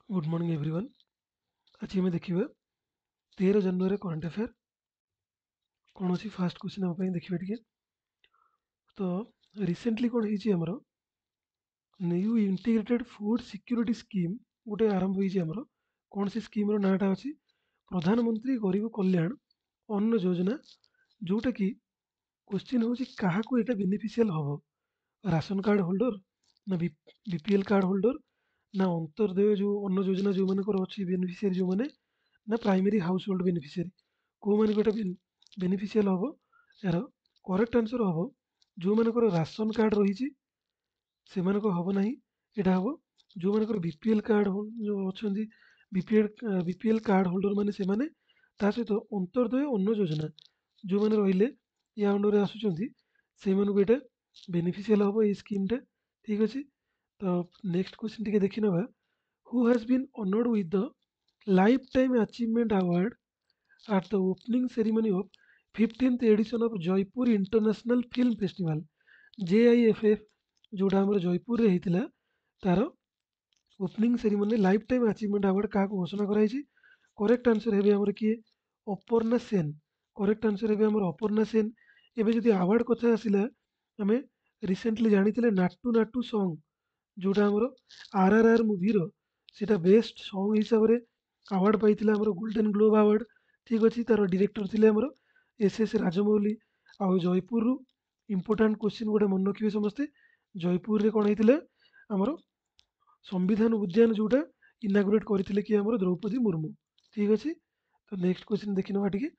Good morning everyone. आज आम देखा 13 जनवरी करंट अफेयर कौन अच्छी फास्ट क्वेश्चन आम देखा टे। तो रिसेंटली कौन होमर new integrated food security scheme गोटे आरंभ होमर। कौन सी स्कीम नाटा अच्छी प्रधानमंत्री गरीब कल्याण अन्न योजना, जोटा कि क्वेश्चन हूँ क्या यहाँ बेनिफिशियल हम, राशन कार्ड होल्डर ना बीपीएल कार्ड होल्डर ना अंतर्दय जो अन्न योजना जो मनकर अच्छी बेनिफिशियरी जो मैंने ना प्राइमरी हाउस होल्ड बेनिफिशियरी कौ मान बेनिफिशियल हम। यार करेक्ट आंसर हम जो मनकर राशन कार्ड रही से हम ना, यहाँ हम जो मनकर बीपीएल कार्ड जो अच्छा बीपीएल कार्ड होल्डर मैंने से सहित अंतर्दय अन्न योजना जो मैंने रहिले या अंडर आसुँच से यहाँ बेनिफिशियल हम ये स्कीमटा। ठीक अच्छे। तो नेक्स्ट क्वेश्चन टी देखी ना, who has been honoured with the lifetime achievement award at the opening ceremony of 15th edition of Jaipur international film festival JIFF जोटा आम जयपुर रे होता तार opening ceremony lifetime achievement award क्या घोषणा कराई। करेक्ट आंसर है किए अपर्णा सेन। करेक्ट आंसर है अपर्णा सेन। एवं जदि अवार्ड कथा आसला आम रिसेंटली जानी नाटू नाटू सॉन्ग जोटा आमर आर मूवीर सेटा बेस्ट सॉन्ग हिसाब से अवार्ड पाई गोल्डन ग्लोब अवार्ड। ठीक अच्छे। तार डायरेक्टर थे आमर एस राजमौली। आउ जयपुर इम्पोर्टाट क्वेश्चन गोटे मन रखिए समस्ते, जयपुर रे कौन होता आमर संविधान उद्यान जोटा इनागुरेट करते कि आमर द्रौपदी मुर्मू। ठीक अच्छे। तो नेक्स्ट क्वेश्चन देखी ना टे,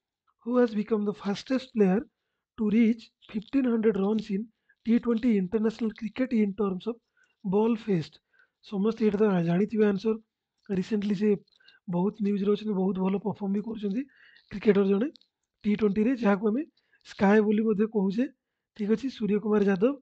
who has become the fastest player to reach 1500 runs in T20 international cricket in terms of ball faced. समस्त ये तो जानी आंसर रिसेंटली से बहुत न्यूज रे बहुत भल परफॉर्म भी कर क्रिकेटर जड़े T20 रे जहाँ आम स्काए बोली कहे। ठीक अच्छे। सूर्य कुमार यादव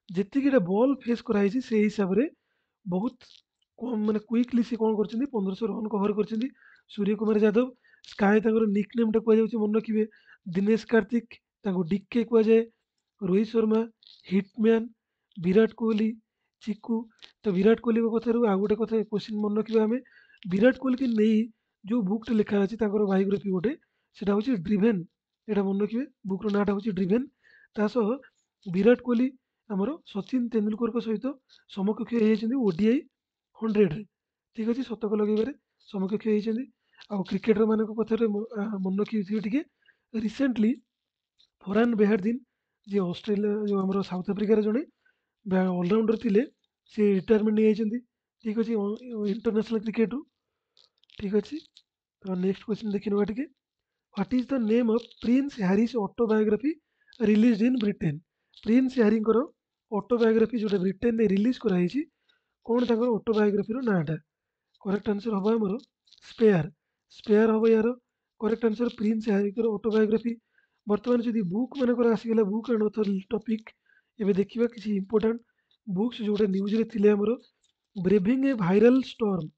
जी बॉल फेस कराई से हिसाब से बहुत कम मैंने क्विकली से कौन कर 1500 रन कवर कर सूर्य कुमार यादव। स्काए निक नेमटा कहुच्छे मन रखिए दिनेश कार्तिक डिके कहुए, रोहित शर्मा, हिटमैन, विराट कोहली, चिकू। तो विराट कोहली कथार आउ गोटे कथा क्वेश्चन मन रखा आम विराट कोहली की नहीं जो बुकटे लिखा अच्छे बायोग्राफी गोटे से हूँ ड्रिभेन। यहाँ मन रखिए बुक्र नाटा हूँ ड्रिभेन। तासह विराट कोहली आमर सचिन तेंदुलकर सहित समकक्ष होती ओडीआई 100 रे। ठीक अच्छे। शतक लगेबार समकक्ष होती। आउ क्रिकेटर मान कथार मन रखिए टे recently Farhaan Behardien ji Australia जो आम साउथ आफ्रिकार जड़े अलराउंडर थे सी रिटायरमेंट नहीं जाती। ठीक अच्छे। इंटरनेशनल क्रिकेट रू। ठीक अच्छे। तो नेक्स्ट क्वेश्चन देखी ना टे, what is the name of prince Harry's autobiography release in Britain. Prince Harry autobiography जो ब्रिटेन में रिलीज कराई कौन तक ऑटोबायोग्राफी नाटा। करेक्ट आंसर हम आमर स्पेयर। स्पेयर हम यार correct answer prince Harry autobiography. बर्तमान जदि बुक मानकर आसीगला बुक एंड ऑथर टॉपिक एवं देखा किसी इंपोर्टाट बुक्स जोटा न्यूज रे थिले आमर braving a viral storm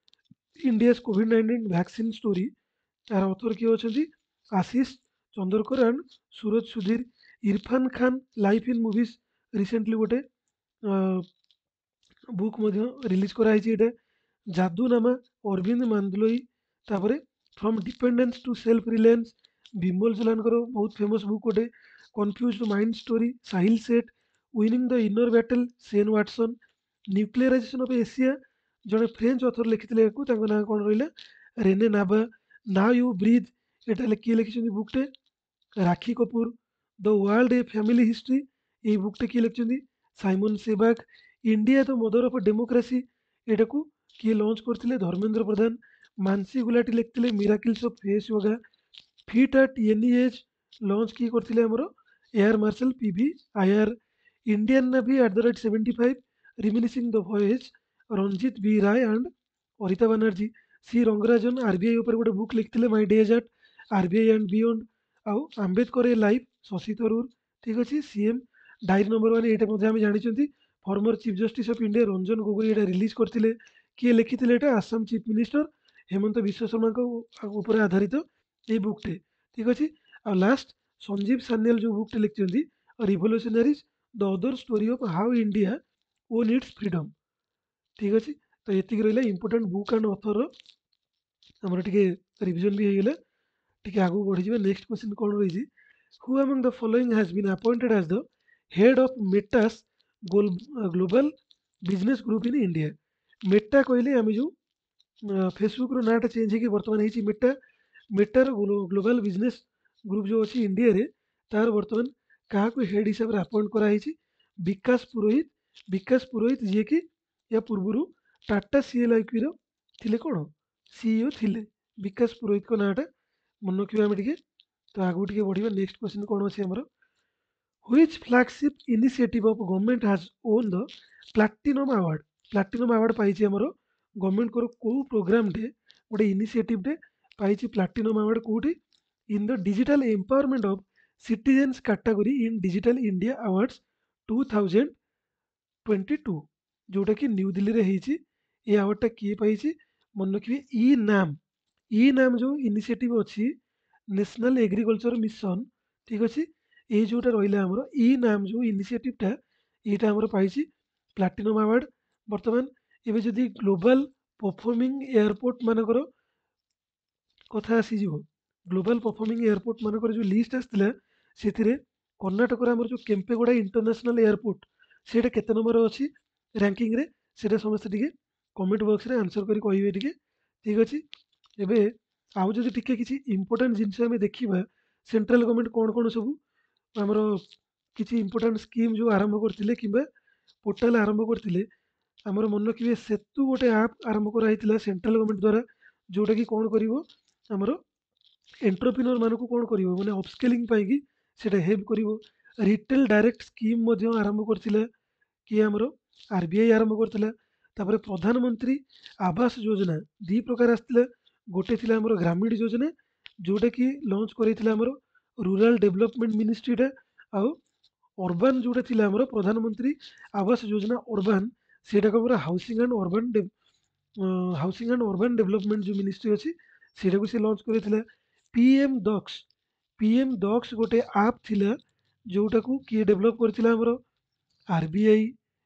India कोविड-19 वैक्सीन स्टोरी। तार ऑथर किए अच्छा Ashish Chandrakar and Suraj Sudhir. Irfan Khan life in movies recently गोटे बुक रिलीज कराई। जादूनामा अरविंद मांदलोई। तापर from dependence to self reliance Vimal जलानकर बहुत फेमस बुक गोटे। Confused mind story Sahil Seth. Winning the inner battle Shane Watson. Nuclearisation of Asia जड़े फ्रेंच ऑथर लिखिते ना कौन रहा Rene Nabha. Now you breathe एटा किए लिखिं बुकटे Rakhi Kapoor. The world a family history ये बुकटे किए लिखिं Simon Sebag. India the mother of democracy एटा को किए लॉन्च करते धर्मेंद्र प्रधान। मानसी गुलाटी लिखते miracles of face yoga. Fit at any age launch किए करते आमर air marshal PV Iyer. Indian navy at the rate 75 reminiscing the voyage Ranjit B Rai and Arita Banerjee. C Rangarajan RBI उपर गोटे बुक लिखते my days at RBI and beyond. आउ Ambedkar a life Shashi Tharoor. ठीक अच्छे। CM diary number 1 ये आम जानी former chief justice of India Ranjan Gogoi ये रिलीज करते किए लिखिते आसाम चीफ मिनिस्टर हेमंत विश्व शर्मा आधारित ये बुकटे। ठीक अच्छे। आ लास्ट संजीव सान्याल जो बुकटे लिखिं revolutionaries the other story of how India won its freedom. ठीक अच्छे। तो ये रहा इंपोर्टेंट बुक एंड ऑथर आमर टिके रिविजन भी होगला टिके आगु बढ़ी जाए नेक्स्ट क्वेश्चन कौन रही who among the following has been appointed as the head of Meta's global business group in India Meta कहले आम जो फेसबुक रो नाटा चेंज होगी बर्तमान होती मेटा मेटार ग्लोबल बिजनेस ग्रुप जो अच्छी इंडिया रे तार बर्तमान क्या हेड हिसाब से अपॉइंट कराई विकास पुरोहित जी की या पूर्व टाटा सीएलआईक्यू रो थिले कौन सीईओ थिले विकास पुरोहित को नाटा मन रखा आम टे तो आगू टे बढ़िया नेक्स्ट क्वेश्चन कौन अच्छे आमर which flagship initiative of government has won the platinum award पाई आमर गवर्नमेंट को को प्रोग्राम टे गोटे इनिशिएटिव टे पाई प्लाटिनम अवार्ड कोठी in the digital empowerment of citizens category in digital India awards 2022 जोटा कि न्यू दिल्ली रे होती ये अवार्डटा किए पाई मन रखिए ई नाम जो इनिशिएटिव अच्छी नेशनल एग्रीकल्चर मिशन ठीक अच्छे ये जोटा रहा आमर ई नाम जो इनिशिएटिवटा यहाँ आमर पाई प्लाटिनम अवार्ड बर्तमान एवं जदि ग्लोबल परफॉर्मिंग एयरपोर्ट मानकर कथा आसीज ग्लोबल परफॉर्मिंग एयरपोर्ट मानकर जो लिस्ट आसला से कर्णाटक आमर जो केम्पेगौड़ा इंटरनेशनल एयरपोर्ट से केते नंबर अच्छी रैंकिंग रे से समस्त टे कमेंट बॉक्स रे आंसर करी कहिबे टिके ठीक अच्छे एबे आउ जदि टिके किसी इंपोर्टेंट जिनस आम देखा सेंट्रल गवर्नमेंट कौन कौन सब आमर किसी इंपोर्टेंट स्कीम जो आरंभ करते कि पोर्टाल आरंभ करते आमर मन रखिए सेतु गोटे आप आरंभ कराई सेंट्रल गवर्नमेंट द्वारा जोटा कि कौन कर आमर एंटरप्रेन्योर मानक कौन कर मैंने अपस्केलिंग पाई सेटा हेल्प कर रिटेल डायरेक्ट स्कीम आरंभ करथिला कि आमर आरबीआई आरंभ करथिला तापर प्रधानमंत्री आवास योजना दी प्रकार आसथिला गोटे थिला आमर ग्रामीण योजना जोटा कि लॉन्च करथिला आमर रूरल डेवलपमेंट मिनिस्ट्रीटा आउ अर्बान जोटा थिला आमर प्रधानमंत्री आवास योजना अर्बान सेटा को आमर हाउसिंग एंड अर्बान डेवलपमेंट जो मिनिस्ट्री अच्छी सेटा को से लॉन्च करथिला पीएम दक्ष गोटे आप थिला जोटा को किए डेवलप करथिला आमर आरबीआई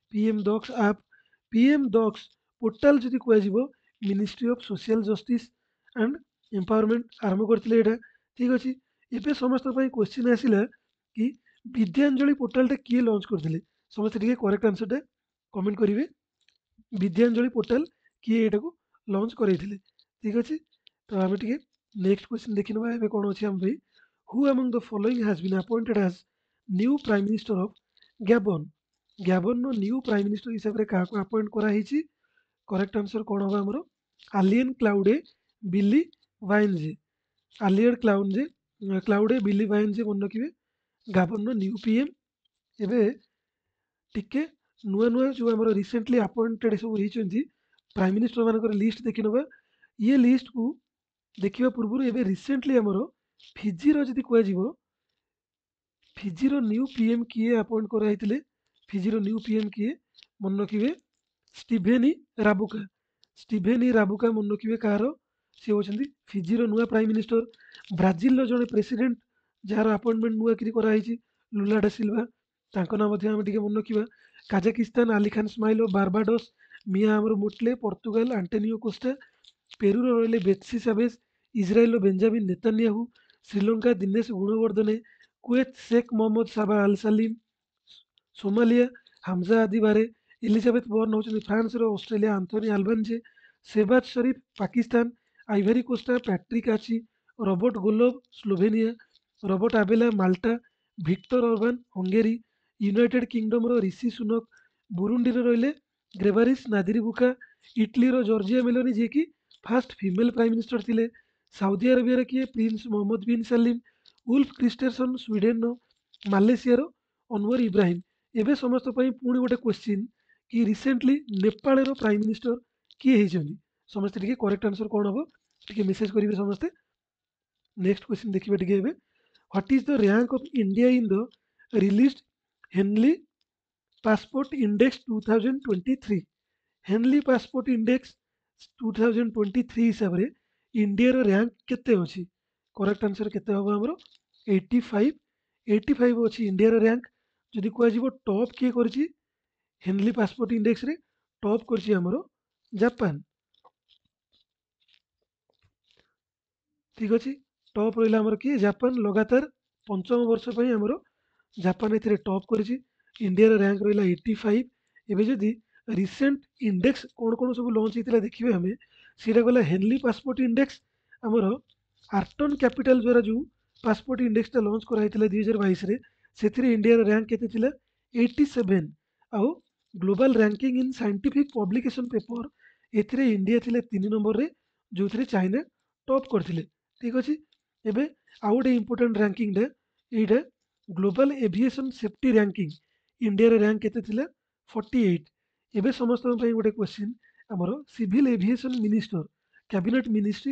पीएम दक्ष पोर्टाल जदि कह ministry of social justice and empowerment आरंभ करथिले एटा ठीक अच्छे एबे समस्त क्वेश्चन आसिला कि विद्यांजलि पोर्टाल किए लॉन्च करथिले समस्त टिके करेक्ट आंसर कमेंट करेंगे विद्यांजलि पोर्टाल किए एटा को लॉन्च करथिले ठीक अच्छे तो आम टे नेक्स्ट क्वेश्चन देखिनबा एबे कौन अच्छे आम who among the following has been appointed as new prime minister of Gabon no new prime minister हिसाब से क्या अपॉइंट कराई करेक्ट आंसर कौन हम आमर Alain Claude Bilie Bi Nze Alain Claude Bilie Bi Nze मन रखिए गाबन नो न्यू पीएम एबे टिके नुआ नुआ जो आमर रिसेंटली अपॉइंटेड सब होती प्राइम मिनिस्टर मानकर लिस्ट देखि नबा ये लिस्ट को देखा पूर्व एबे रिसेंटली आमर फिजिर जदि कह फिजिर न्यू पीएम किए अपॉइंट कराई फिजिर न्यू पीएम किए मन रखिए स्टीभेनी राबुका मन रखिए कार सी होती फिजिर नुआ प्राइम मिनिस्टर ब्राजिल जड़े प्रेसिडेंट जार अपॉइंटमेंट नुआ कि कराई लुला डा सिल्वा तांको नाम आम टे मन रखा काजाकिस्तान आली खान स्माइलो बारबाडोस मिया आमर Mottley Portugal Antonio Costa Peru रही Betssy Chavez Israel Benjamin Netanyahu Sri Lanka Dinesh Gunawardena Kuwait Sheikh Mohammad Sabah Al Salem Somalia Hamza Abdi Barre Elisabeth Borne होती France Australia Anthony Albanese Shehbaz Sharif Pakistan Ivory Coast Patrick Achi Robert Golob Slovenia Robert Abela Malta Viktor Orban Hungary United Kingdom Rishi Sunak Burundi रहिले Gervais Ndirakobuca Italy Giorgia Meloni ji की first female prime minister थिले Saudi Arabia किए prince Mohammed bin Salim Ulf Kristersson Sweden Malaysia Anwar Ibrahim एवं समस्त पुणी गोटे question कि recently Nepal prime minister किए होती समस्ते टे करेक्ट आंसर कौन हम टे मेसेज करेंगे समस्ते नेक्स्ट क्वेश्चन देखिए टे what is the rank of India in the released Henley passport index 2023 Henley passport index 2023 हिसाब से इंडिया रैंक केते अच्छी करेक्ट आंसर केते हम आमर 85 अच्छी इंडिया रैंक जदि कह टॉप किए कर हेनली पासपोर्ट इंडेक्स रे टॉप कर ଜାପାନ। ଠିକ୍ ଅଛି, ଟପ୍ ରହିଲା ଆମର କିଏ? ଜାପାନ। ଲଗାତାର ପଞ୍ଚମ ବର୍ଷ ପାଇଁ ଆମର ଜାପାନ ଏଥିରେ ଟପ୍ କରିଛି। ଇଣ୍ଡିଆର ର୍ୟାଙ୍କ ରହିଲା 85। ଏବେ ଯଦି ରିସେଣ୍ଟ ଇଣ୍ଡେକ୍ସ କ'ଣ କ'ଣ ସବୁ ଲଞ୍ଚ ହେଇଥିଲା ଦେଖିବେ ଆମେ, ସେଇଟା ଗଲା ହେନଲି ପାସପୋର୍ଟ ଇଣ୍ଡେକ୍ସ। ଆମର ଆର୍ଟନ କ୍ୟାପିଟାଲ ଦ୍ୱାରା ଯେଉଁ ପାସପୋର୍ଟ ଇଣ୍ଡେକ୍ସଟା ଲଞ୍ଚ କରାହେଇଥିଲା 2022ରେ, ସେଥିରେ ଇଣ୍ଡିଆର ର୍ୟାଙ୍କ କେତେ ଥିଲା? 87। ଆଉ global ranking in scientific publication paper, ଏଥିରେ ଇଣ୍ଡିଆ ଥିଲେ 3 ନମ୍ବରରେ, ଯେଉଁଥିରେ ଚାଇନା ଟପ୍ କରିଥିଲେ। ଠିକ୍ ଅଛି, ଏବେ ଆଉ ଗୋଟେ ଇମ୍ପୋର୍ଟାଣ୍ଟ ର୍ୟାଙ୍କିଙ୍ଗଟା ଏଇଟା, ଗ୍ଲୋବାଲ ଏଭିଏସନ୍ ସେଫ୍ଟି ର୍ୟାଙ୍କିଙ୍ଗ। ଇଣ୍ଡିଆର ର୍ୟାଙ୍କ କେତେ ଥିଲା? 48। ଏବେ ସମସ୍ତଙ୍କ ପାଇଁ ଗୋଟେ କ୍ୱେଶ୍ଚିନ୍, ଆମର civil aviation minister, cabinet ministry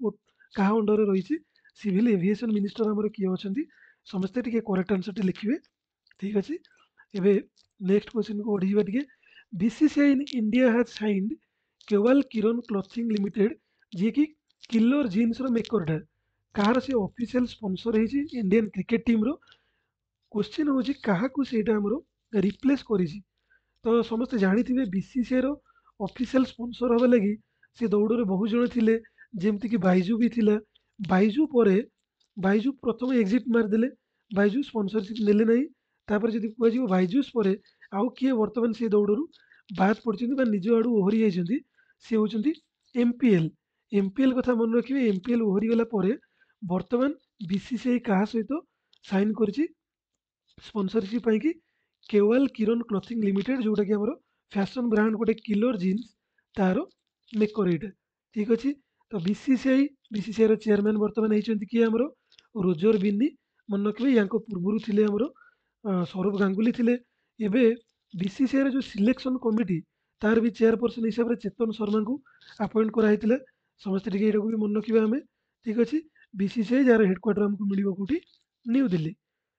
କାହା ଅଣ୍ଡରରେ ରହିଛି? ସିଭିଲ ଏଭିଏସନ୍ ମିନିଷ୍ଟର ଆମର କିଏ ଅଛନ୍ତି? ସମସ୍ତେ ଟିକେ କରେକ୍ଟ ଆନ୍ସରଟି ଲିଖିବେ। ଠିକ୍ ଅଛି, ଏବେ ନେକ୍ସଟ କ୍ୱେଶ୍ଚିନ୍କୁ ବଢ଼ିଯିବା ଟିକେ। BCCI in India has signed Kewal Kiran clothing limited, ଯିଏକି କିଲର ଜିନ୍ସର ମେକରଟା, କାହାର ସେ ଅଫିସିଆଲ ସ୍ପନ୍ସର ହେଇଛି? ଇଣ୍ଡିଆନ୍ କ୍ରିକେଟ ଟିମ୍ର। କ୍ୱେଶ୍ଚିନ୍ ହେଉଛି କାହାକୁ ସେଇଟା ଆମର ରିପ୍ଲେସ୍ କରିଛି। ତ ସମସ୍ତେ ଜାଣିଥିବେ ବିସିସିଆଇର ଅଫିସିଆଲ ସ୍ପନ୍ସର ହେବା ଲାଗି ସେ ଦୌଡ଼ରେ ବହୁ ଜଣ ଥିଲେ, ଯେମିତିକି ବାଇଜୁ ବି ଥିଲା। ବାଇଜୁ ପରେ ବାଇଜୁ ପ୍ରଥମେ ଏକ୍ଜିଟ୍ ମାରିଦେଲେ, ବାଇଜୁ ସ୍ପନ୍ସରସିପ୍ ନେଲେ ନାହିଁ। ତାପରେ ଯଦି କୁହାଯିବ ବାଇଜୁସ୍ ପରେ ଆଉ କିଏ ବର୍ତ୍ତମାନ ସେ ଦୌଡ଼ରୁ ବାଦ୍ ପଡ଼ିଛନ୍ତି ବା ନିଜ ଆଡ଼ୁ ଓହରି ଯାଇଛନ୍ତି, ସେ ହେଉଛନ୍ତି ଏମ୍ପିଏଲ୍। ଏମ୍ପିଏଲ୍ କଥା ମନେ ରଖିବେ, ଏମ୍ପିଏଲ୍ ଓହରିଗଲା ପରେ ବର୍ତ୍ତମାନ ବିସିସିଆଇ କାହା ସହିତ ସାଇନ୍ କରିଛି ସ୍ପନ୍ସରସିପ୍ ପାଇଁକି? କେୱାଲ କିରଣ କ୍ଲଥିଂ ଲିମିଟେଡ୍, ଯେଉଁଟାକି ଆମର ଫ୍ୟାସନ୍ ବ୍ରାଣ୍ଡ ଗୋଟେ କିଲର ଜିନ୍ସ, ତାର ମେକର ଏଇଟା। ଠିକ୍ ଅଛି, ତ ବିସିସିଆଇର ଚେୟାରମ୍ୟାନ୍ ବର୍ତ୍ତମାନ ହେଇଛନ୍ତି କିଏ? ଆମର ରୋଜର ବିନି। ମନେ ରଖିବେ, ୟାଙ୍କ ପୂର୍ବରୁ ଥିଲେ ଆମର ସୌରଭ ଗାଙ୍ଗୁଲି ଥିଲେ। ଏବେ ବିସିସିଆଇର ଯେଉଁ ସିଲେକ୍ସନ କମିଟି, ତାର ବି ଚେୟାରପର୍ସନ ହିସାବରେ ଚେତନ ଶର୍ମାଙ୍କୁ ଆପଏଣ୍ଟ କରାହେଇଥିଲା। ସମସ୍ତେ ଟିକେ ଏଇଟାକୁ ବି ମନେ ରଖିବା ଆମେ। ଠିକ୍ ଅଛି, ବିସିସିଆଇ ଯାହାର ହେଡକ୍ୱାର୍ଟର ଆମକୁ ମିଳିବ କୋଉଠି? ନ୍ୟୁ ଦିଲ୍ଲୀ।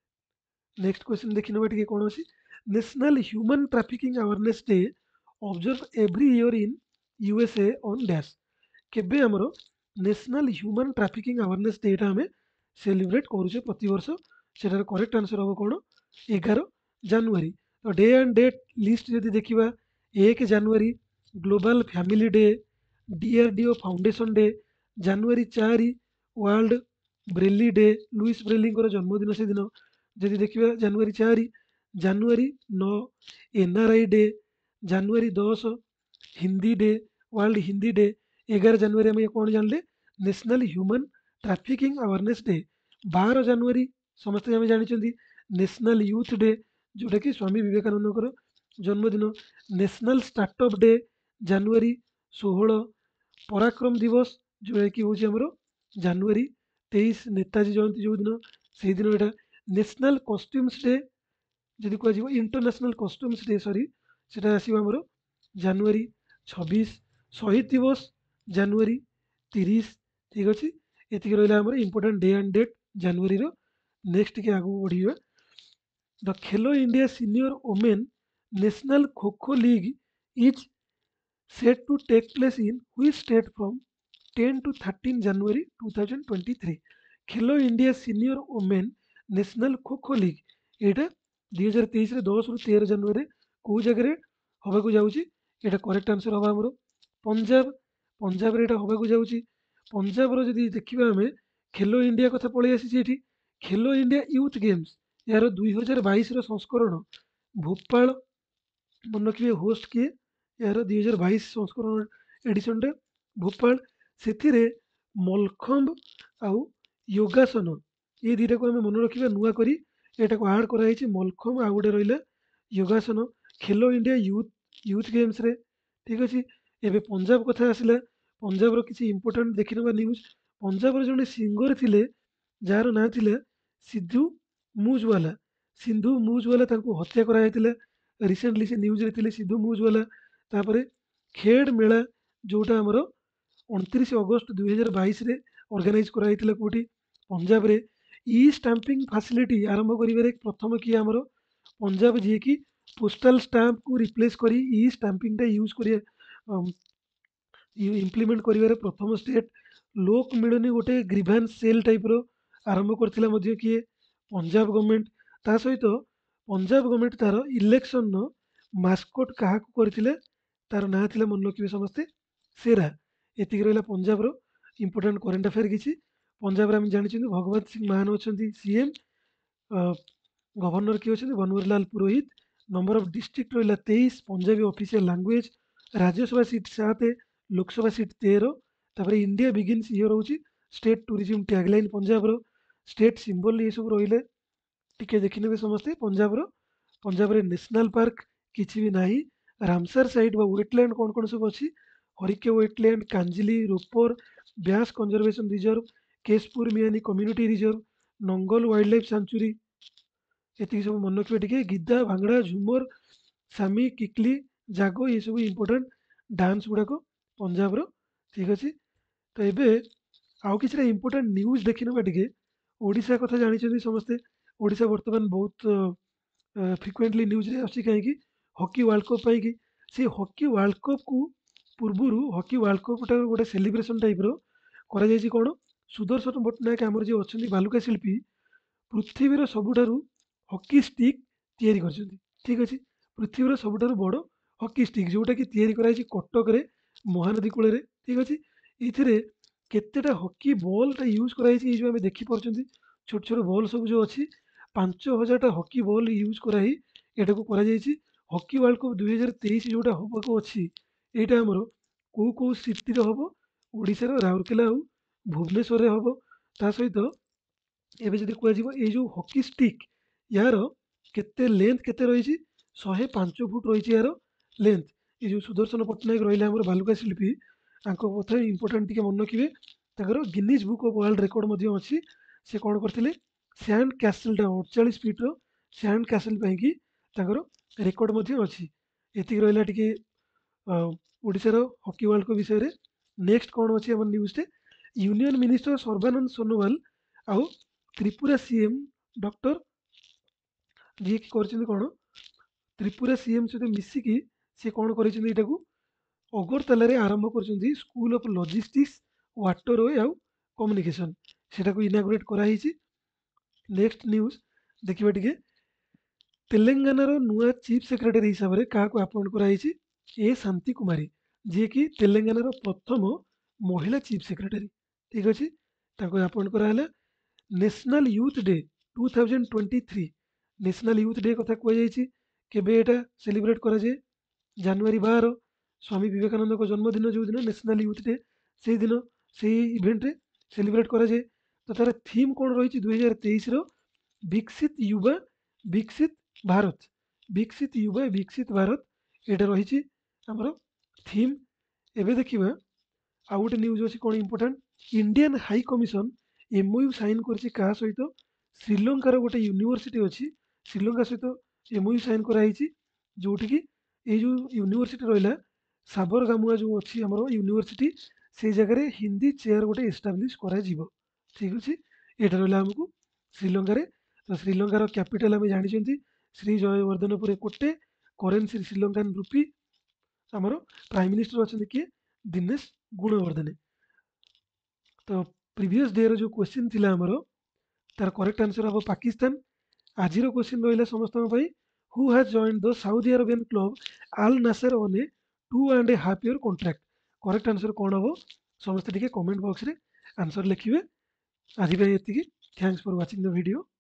ନେକ୍ସଟ କ୍ୱେଶ୍ଚିନ୍ ଦେଖିନେବା ଟିକେ କ'ଣ ଅଛି। National human trafficking awareness day observe every year in USA on dash. କେବେ ଆମର ନ୍ୟାସନାଲ ହ୍ୟୁମାନ୍ ଟ୍ରାଫିକିଂ ଆୱାରନେସ୍ ଡେଟା ଆମେ ସେଲିବ୍ରେଟ୍ କରୁଛେ ପ୍ରତିବର୍ଷ? ସେଟାର କରେକ୍ଟ ଆନ୍ସର ହେବ କ'ଣ? 11 ଜାନୁଆରୀ। ତ ଡେ ଆଣ୍ଡ ଡେଟ୍ ଲିଷ୍ଟ ଯଦି ଦେଖିବା, 1 January global family day, DRDO foundation day, January 4 world Braille day, Louis ବ୍ରେଲିଙ୍କର ଜନ୍ମଦିନ ସେଦିନ। ଯଦି ଦେଖିବା January 4, January 9 NRI day, January 10 Hindi day, world Hindi day. 11 January ଆମେ କ'ଣ ଜାଣିଲେ? National human trafficking awareness day. 12 January ସମସ୍ତେ ଆମେ ଜାଣିଛନ୍ତି ନ୍ୟାସନାଲ ୟୁଥ୍ ଡେ, ଯେଉଁଟାକି ସ୍ୱାମୀ ବିବେକାନନ୍ଦଙ୍କର ଜନ୍ମଦିନ। National startup day January 16। Parakram Diwas, ଯେଉଁଟାକି ହେଉଛି ଆମର ଜାନୁଆରୀ 23, ନେତାଜୀ ଜୟନ୍ତୀ ଯେଉଁଦିନ, ସେଇଦିନ ଏଇଟା। ନ୍ୟାସନାଲ କଷ୍ଟ୍ୟୁମ୍ସ ଡେ ଯଦି କୁହାଯିବ, ଇଣ୍ଟରନ୍ୟାସନାଲ କଷ୍ଟ୍ୟୁମ୍ସ ଡେ ସରି, ସେଟା ଆସିବ ଆମର ଜାନୁଆରୀ 26। ଶହୀଦ ଦିବସ ଜାନୁଆରୀ 30। ଠିକ୍ ଅଛି, ଏତିକି ରହିଲା ଆମର ଇମ୍ପୋର୍ଟାଣ୍ଟ ଡେ ଆଣ୍ଡ ଡେଟ୍ ଜାନୁଆରୀର। ନେକ୍ସଟ ଟିକେ ଆଗକୁ ବଢ଼ିବା। The Khelo India senior women national kho kho league is set to take place in which state from 10 to 13 January 2023? Khelo India senior women national kho kho league, ଏଇଟା 2023ରେ 10ରୁ 13 ଜାନୁଆରୀରେ କେଉଁ ଜାଗାରେ ହେବାକୁ ଯାଉଛି? ଏଇଟା କରେକ୍ଟ ଆନ୍ସର ହେବ ଆମର ପଞ୍ଜାବ। ପଞ୍ଜାବରେ ଏଇଟା ହେବାକୁ ଯାଉଛି। ପଞ୍ଜାବର ଯଦି ଦେଖିବା ଆମେ, ଖେଲୋ ଇଣ୍ଡିଆ କଥା ପଳେଇ ଆସିଛି ଏଠି। ଖେଲୋ ଇଣ୍ଡିଆ ୟୁଥ୍ ଗେମ୍ସ, ଏହାର 2022ର ସଂସ୍କରଣ ଭୋପାଳ। ମନେ ରଖିବେ ହୋଷ୍ଟ କିଏ? ଏହାର 2022 ସଂସ୍କରଣ ଏଡିସନଟା ଭୋପାଳ। ସେଥିରେ ମଲ୍ଖମ୍ବ ଆଉ ଯୋଗାସନ, ଏ ଦୁଇଟାକୁ ଆମେ ମନେ ରଖିବା। ନୂଆ କରି ଏଟାକୁ ଆଡ଼ କରାଯାଇଛି, ମଲ୍ଖମ୍ବ ଆଉ ଗୋଟେ ରହିଲା ଯୋଗାସନ, ଖେଲୋ ଇଣ୍ଡିଆ ୟୁଥ୍ ଗେମ୍ସରେ। ଠିକ୍ ଅଛି, ଏବେ ପଞ୍ଜାବ କଥା ଆସିଲା। ପଞ୍ଜାବର କିଛି ଇମ୍ପୋର୍ଟାଣ୍ଟ ଦେଖିନେବା ନ୍ୟୁଜ୍। ପଞ୍ଜାବର ଜଣେ ସିଙ୍ଗର ଥିଲେ, ଯାହାର ନାଁ ଥିଲା ସିଦ୍ଧୁ ମୁଜୱାଲା। ସିନ୍ଧୁ ମୁଜୱାଲା, ତାଙ୍କୁ ହତ୍ୟା କରାଯାଇଥିଲା। ରିସେଣ୍ଟଲି ସେ ନ୍ୟୁଜ୍ରେ ଥିଲେ ସିଦ୍ଧୁ ମୁଜୱାଲା। ତାପରେ ଖେଡ୍ ମେଳା, ଯେଉଁଟା ଆମର 29 ଅଗଷ୍ଟ 2022ରେ ଅର୍ଗାନାଇଜ କରାଯାଇଥିଲା କେଉଁଠି? ପଞ୍ଜାବରେ। ଇ ଷ୍ଟାମ୍ପିଂ ଫାସିଲିଟି ଆରମ୍ଭ କରିବାରେ ପ୍ରଥମ କିଏ? ଆମର ପଞ୍ଜାବ, ଯିଏକି ପୋଷ୍ଟାଲ ଷ୍ଟାମ୍ପକୁ ରିପ୍ଲେସ୍ କରି ଇ ଷ୍ଟାମ୍ପିଂଟା ୟୁଜ୍ କରିବା, ଇମ୍ପ୍ଲିମେଣ୍ଟ କରିବାରେ ପ୍ରଥମ ଷ୍ଟେଟ୍। ଲୋକ ମିଳୁନି ଗୋଟେ ଗ୍ରିଭାନ୍ସ ସେଲ୍ ଟାଇପ୍ର ଆରମ୍ଭ କରିଥିଲା ମଧ୍ୟ କିଏ? ପଞ୍ଜାବ ଗଭର୍ଣ୍ଣମେଣ୍ଟ। ତା ସହିତ ପଞ୍ଜାବ ଗଭର୍ଣ୍ଣମେଣ୍ଟ ତାର ଇଲେକ୍ସନର ମାସ୍କଟ କାହାକୁ କରିଥିଲେ? तार ना थिला मन रखिबे समस्ते सेरा। एतिक रहिला पंजाब रो इंपोर्टेंट करंट अफेयर किछि। पंजाब रे हम जानिछिन भगवत सिंह मान अछंती सीएम, गवर्नर किए अछंती Banwarilal Purohit. Number of district रहिला 23, पंजाबी ऑफिशियल लैंग्वेज, राज्यसभा सीट 7, लोकसभा सीट 13। तापर इंडिया बिगिन्स इयर होची स्टेट टूरिज्म टैगलाइन पंजाब रो, स्टेट सिंबल ये सब रहिले टिके देखिनेबे समस्ते पंजाब रो। पंजाब रे नेशनल पार्क किछि भी नाही। रामसर साइट बा वेटलैंड कोन कोन सब अछि, Harike wetland, Kanjli, Ropar, Beas conservation reserve, Keshopur Miani community reserve, Nangal wildlife sanctuary. एतिक सब मन रखिबे टिके। गिद्दा, भांगड़ा, झुमर, सामी, किकली, जागो ये सब इंपोर्टेंट डांस गुड़ाक पंजाब रो। ठीक अछि। तो एबे आउ किछिटा इंपोर्टेंट न्यूज देखिनबा टिके। ओडिशा कथा जानिछथि समस्ते। ओडिशा वर्तमान बहुत फ्रिक्वेंटली न्यूज रे आछि काहेकि हॉकी वर्ल्ड कप पाइकि। से हॉकी वर्ल्ड कप को पूर्वरु हॉकी वर्ल्ड कप गोटे सेलिब्रेशन टाइप रो करा जायछि कोन, सुदर्शन पट्टनायक आमर जे अछंती बालुका शिल्पी पृथ्वीर सबुठारु हॉकी स्टिक तैयारी करछंती। ठीक अछि। पृथ्वीर सबुठारु बड़ हॉकी स्टिक जोटा कि तैयारी कराइछि कटक रे महानदी कूल रे। ठीक अछि। इथिरे केतेटा हॉकी बॉल टा यूज कराइछि जो हमें देखि परछंती। छोट छोट बॉल सब जो अछि 5000 टा हॉकी बॉल यूज कराई एटा को करा जायछि। हॉकी वर्ल्ड कप 2023 जोटा होबाको अछि एटा हमरो को सिटी रे हबो, ओडिसा रो राउरकेला ଆଉ भुवनेश्वर रे हबो। ता सहित एबे जदि कुआ जिवो ए जो हॉकी स्टिक यार केते लेंथ केते रहिछि 105 फुट रहिछि यार लेंथ। ए जो सुदर्शन पट्टनायक रहिले हमर बालुका शिल्पी आंको कथा इंपोर्टेंट टिके मन रखिबे। ताकर Guinness book of world record मध्ये अछि। से कोन करथिले सैंड कैसल टा 48 फीट रो सैंड कैसल पैकी ताकर रिकॉर्ड मध्ये अछि। एतिक रहिला टिके ओडिसा रो हॉकी वर्ल्ड कप विषय रे। नेक्स्ट कोन अछि हमर न्यूज़ टे, यूनियन मिनिस्टर सर्बानंद सोनोवाल आउ त्रिपुरा सीएम डॉक्टर जी की करछिन कोन, त्रिपुरा सीएम सहित मिसिकी से कोन करिछिन एटाकू अगरतला रे आरंभ करछिन स्कूल ऑफ लॉजिस्टिक्स वाटरवे आउ कम्युनिकेशन सेटाकू इनागुरेट करा हिची। नेक्स्ट न्यूज़ देखिबा टिके, तेलंगानार नुआ चीफ सेक्रेटरी हिसाब से क्या अपॉइंट कराई ए शांति कुमारी जी कि तेलंगानार प्रथम महिला चीफ सेक्रेटरी। ठीक अच्छे। अपॉइंट कराला। National youth day 2023 national youth day कथा कहुई केबे एटा सेलिब्रेट करा जाए जनवरी 12 स्वामी विवेकानंद को जन्मदिन जो दिन नेशनल यूथ डे से दिन से इवेंट रे सेलिब्रेट करा जाए। तो तार थीम कौन रही 2023 रो विकसित युवा विकसित भारत, विकसित युवा विकसित भारत एटा रही आमर थीम। एबे देखिबा आउ गोटे न्यूज अछि कोन important, Indian high commission MOU sign करछि का सहित श्रीलंकार गोटे यूनिवर्सिटी अछि श्रीलंका सहित एमओयू साइन कराई जोटि कि ए जो यूनिवर्सिटी रहिला साबरगामुआ जो अछि हमर यूनिवर्सिटी से जगह रे हिंदी चेयर गोटे एस्टाब्लिश करा जिवो। ठीक अछि। एटा रहिला हमकु श्रीलंका रे। तो श्रीलंकार कैपिटल आम जानी श्री जयवर्धनपुर कोटे, करेन्सी श्रीलंकान रूपी, आमर प्राइम मिनिस्टर अच्छा किए दिनेश गुणवर्धने। तो प्रीवियस डे जो क्वेश्चन थिला आमर तार करेक्ट आंसर हम पाकिस्तान। आज क्वेश्चन रहा समस्त who has joined the Saudi Arabian club Al Nassr on a 2.5 year contract. Correct answer कौन हम समस्त टिके कमेंट बॉक्स रे आंसर लिखिए। आज एतिकी। Thanks for watching the video.